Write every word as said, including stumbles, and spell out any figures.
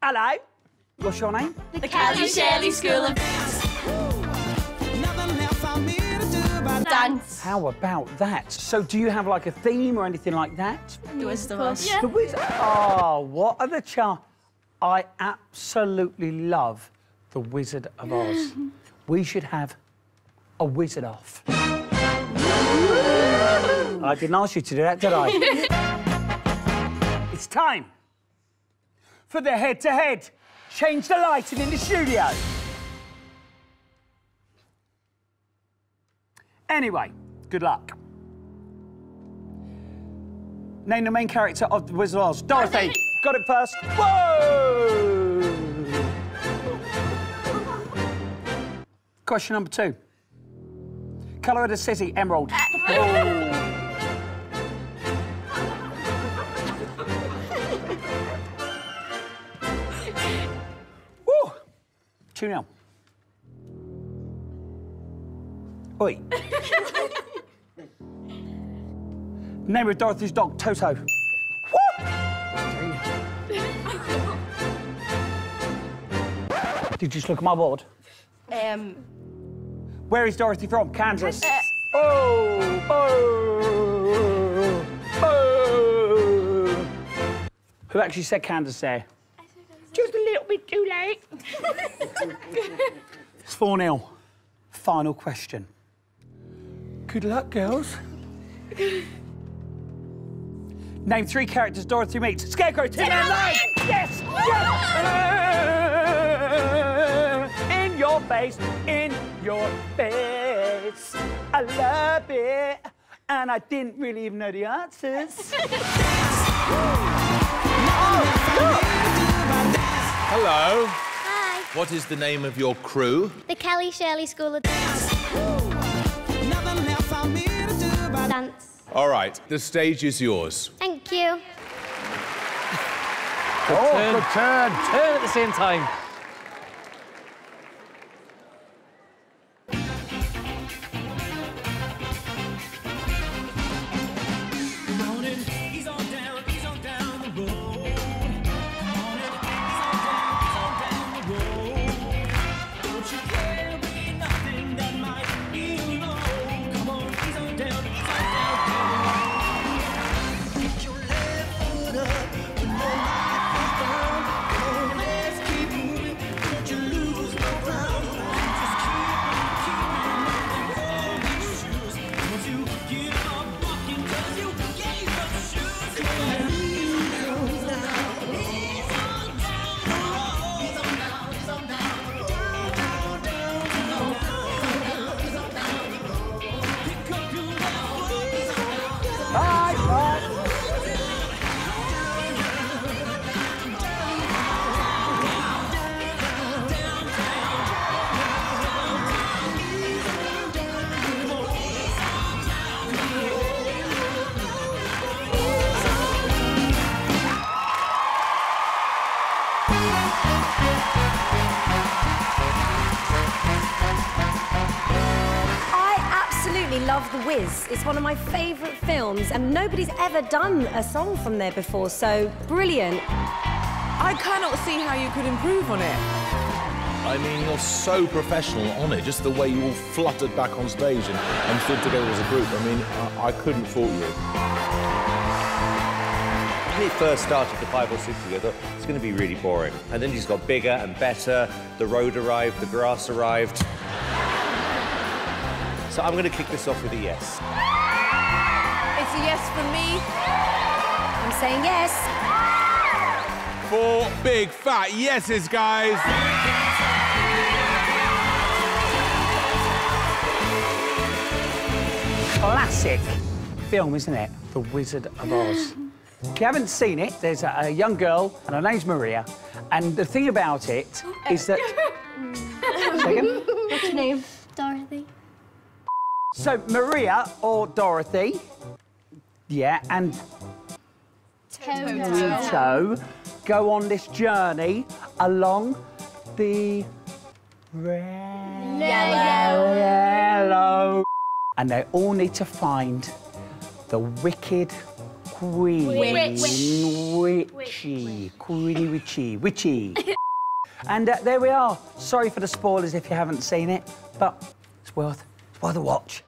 Hello. What's your name? The Callie Shirley School of Dance. How about that? So do you have like a theme or anything like that? The Wizard of Oz. Yeah. The Wizard. Oh, what are the char? I absolutely love The Wizard of Oz. We should have a wizard off. I didn't ask you to do that, did I? It's time for the head-to-head. Change the lighting in the studio. Anyway, good luck. Name the main character of The Wizard of Oz. Dorothy. Got it first. Whoa! Question number two. Colour of the city, emerald. Oh. Woo! two nil. Oi. Name of Dorothy's dog, Toto. Woo! Did you just look at my board? Um. Where is Dorothy from? Kansas. Uh, oh, oh, oh. Who actually said Kansas there? I said Kansas. Just a little bit too late. It's four nil. Final question. Good luck, girls. Name three characters Dorothy meets. Scarecrow, Tin Man, Lion! Yes! Yes! In your face, in your face. I love it. And I didn't really even know the answers. Hello. Hi. What is the name of your crew? The Callie Shirley School of Dance. All right, the stage is yours. Thank you. Good oh, turn. good turn. Turn at the same time. Love The Wiz. It's one of my favourite films and nobody's ever done a song from there before, so brilliant. I cannot see how you could improve on it. I mean, you're so professional on it, just the way you all fluttered back on stage and, and stood together as a group. I mean, I, I couldn't fault you. When he first started the five or six years, I thought it's going to be really boring. And then he's got bigger and better. The road arrived, the grass arrived. So I'm going to kick this off with a yes. It's a yes from me. I'm saying yes. Four big fat yeses, guys. Classic film, isn't it? The Wizard of Oz. If you haven't seen it, there's a, a young girl, and her name's Maria. And the thing about it is that... Second? What's your name? Dorothy. So, Maria or Dorothy, yeah, and Toto go on this journey along the red Yellow. yellow. And they all need to find the wicked Queen. Witch. Witchy. Queenie Witchy. Witchy. And uh, there we are. Sorry for the spoilers if you haven't seen it, but it's worth, it's worth a watch.